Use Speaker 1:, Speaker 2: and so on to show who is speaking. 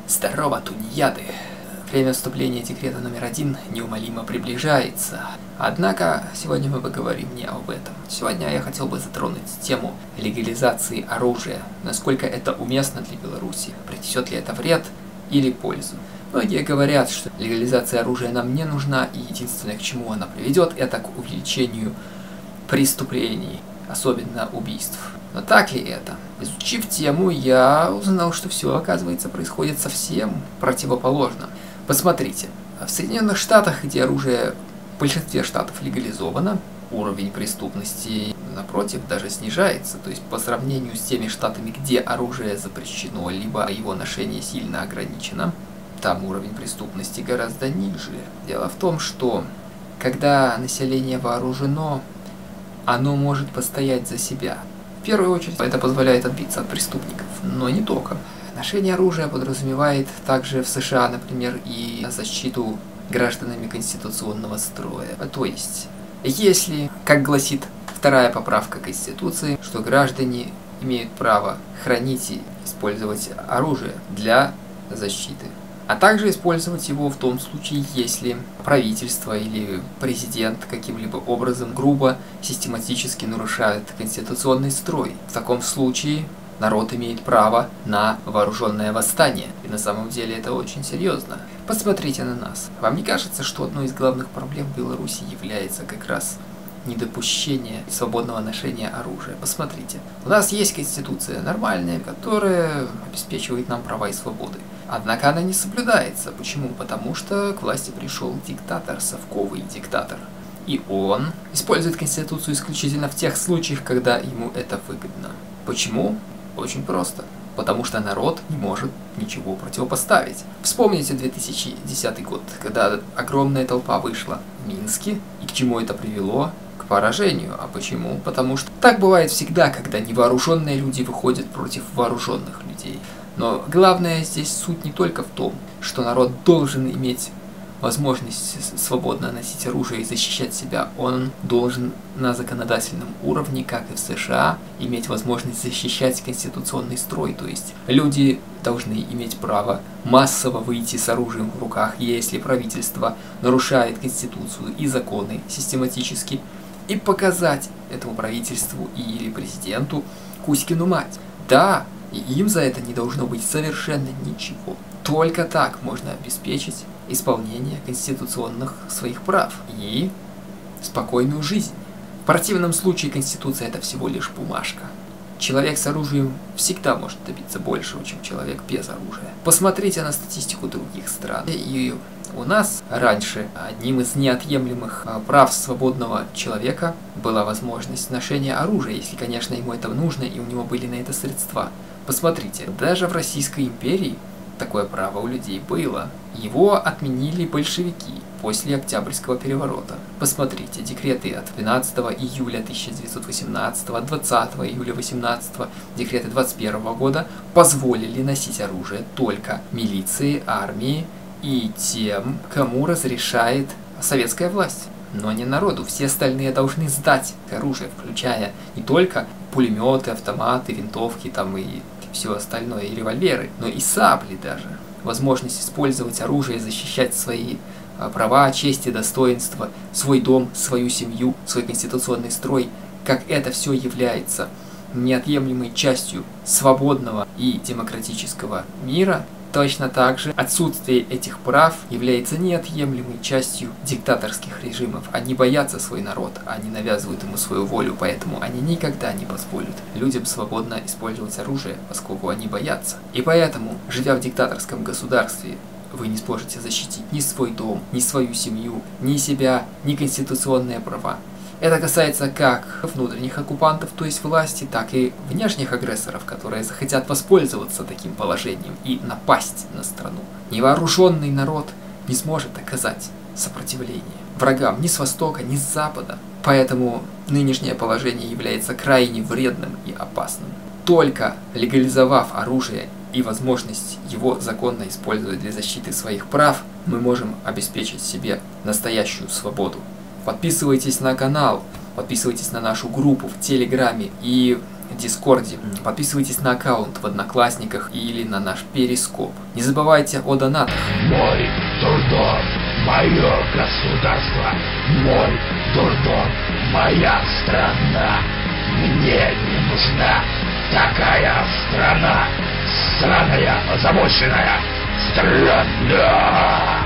Speaker 1: Здорово, тунеяды! Время вступления декрета номер 1 неумолимо приближается. Однако, сегодня мы поговорим не об этом. Сегодня я хотел бы затронуть тему легализации оружия. Насколько это уместно для Беларуси? Принесет ли это вред или пользу? Многие говорят, что легализация оружия нам не нужна, и единственное, к чему она приведет, это к увеличению преступлений, особенно убийств. Но так ли это? Изучив тему, я узнал, что все, оказывается, происходит совсем противоположно. Посмотрите, в Соединенных Штатах, где оружие в большинстве штатов легализовано, уровень преступности, напротив, даже снижается. То есть по сравнению с теми штатами, где оружие запрещено, либо его ношение сильно ограничено, там уровень преступности гораздо ниже. Дело в том, что когда население вооружено, оно может постоять за себя. В первую очередь, это позволяет отбиться от преступников, но не только. Ношение оружия подразумевает также в США, например, и защиту гражданами конституционного строя. То есть, если, как гласит вторая поправка Конституции, что граждане имеют право хранить и использовать оружие для защиты, а также использовать его в том случае, если правительство или президент каким-либо образом грубо, систематически нарушает конституционный строй. В таком случае народ имеет право на вооруженное восстание. И на самом деле это очень серьезно. Посмотрите на нас. Вам не кажется, что одной из главных проблем в Беларуси является как раз недопущение свободного ношения оружия? Посмотрите. У нас есть конституция нормальная, которая обеспечивает нам права и свободы. Однако она не соблюдается. Почему? Потому что к власти пришел диктатор, совковый диктатор. И он использует конституцию исключительно в тех случаях, когда ему это выгодно. Почему? Очень просто. Потому что народ не может ничего противопоставить. Вспомните 2010 год, когда огромная толпа вышла в Минске, и к чему это привело? К поражению. А почему? Потому что так бывает всегда, когда невооруженные люди выходят против вооруженных людей. Но главное здесь суть не только в том, что народ должен иметь возможность свободно носить оружие и защищать себя. Он должен на законодательном уровне, как и в США, иметь возможность защищать конституционный строй. То есть люди должны иметь право массово выйти с оружием в руках, если правительство нарушает конституцию и законы систематически, и показать этому правительству или президенту Кузькину мать. Да, и им за это не должно быть совершенно ничего. Только так можно обеспечить исполнение конституционных своих прав и спокойную жизнь. В противном случае Конституция — это всего лишь бумажка. Человек с оружием всегда может добиться большего, чем человек без оружия. Посмотрите на статистику других стран. И у нас раньше одним из неотъемлемых прав свободного человека была возможность ношения оружия, если, конечно, ему это нужно и у него были на это средства. Посмотрите, даже в Российской империи такое право у людей было. Его отменили большевики после Октябрьского переворота. Посмотрите, декреты от 12 июля 1918, от 20 июля 18, декреты 21 года позволили носить оружие только милиции, армии и тем, кому разрешает советская власть. Но не народу. Все остальные должны сдать оружие, включая не только пулеметы, автоматы, винтовки там и все остальное, и револьверы, но и сабли даже. Возможность использовать оружие, защищать свои права, честь и достоинство, свой дом, свою семью, свой конституционный строй, как это все является неотъемлемой частью свободного и демократического мира, точно так же отсутствие этих прав является неотъемлемой частью диктаторских режимов. Они боятся свой народ, они навязывают ему свою волю, поэтому они никогда не позволят людям свободно использовать оружие, поскольку они боятся. И поэтому, живя в диктаторском государстве, вы не сможете защитить ни свой дом, ни свою семью, ни себя, ни конституционные права. Это касается как внутренних оккупантов, то есть власти, так и внешних агрессоров, которые захотят воспользоваться таким положением и напасть на страну. Невооруженный народ не сможет оказать сопротивление врагам ни с востока, ни с запада. Поэтому нынешнее положение является крайне вредным и опасным. Только легализовав оружие и возможность его законно использовать для защиты своих прав, мы можем обеспечить себе настоящую свободу. Подписывайтесь на канал, Подписывайтесь на нашу группу в Телеграме и Дискорде. Подписывайтесь на аккаунт в Одноклассниках или на наш Перископ. Не забывайте о донатах.
Speaker 2: Мой дурдом, мое государство, мой дурдом, моя страна. Мне не нужна такая страна, странная, озабоченная страна.